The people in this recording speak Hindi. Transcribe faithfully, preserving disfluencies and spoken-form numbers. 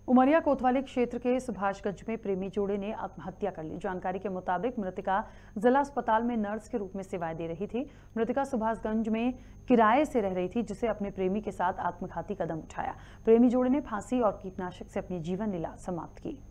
उमरिया कोतवाली क्षेत्र के सुभाषगंज में प्रेमी जोड़े ने आत्महत्या कर ली। जानकारी के मुताबिक मृतका जिला अस्पताल में नर्स के रूप में सेवाएं दे रही थी। मृतका सुभाषगंज में किराए से रह रही थी, जिसे अपने प्रेमी के साथ आत्मघाती कदम उठाया। प्रेमी जोड़े ने फांसी और कीटनाशक से अपनी जीवन लीला समाप्त की।